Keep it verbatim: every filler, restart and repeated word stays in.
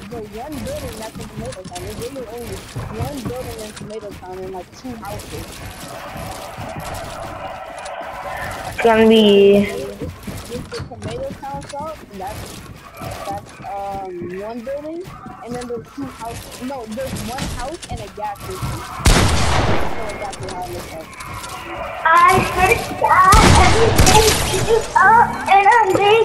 the one building that's in Tomato Town. There's really only one building in Tomato Town and like two houses. It's gonna be. This, this is the Tomato Town shop, and that's that's um one building, and then there's two houses. No, there's one house and a gas station. I know exactly how it looks like. I heard that everything is up and I'm big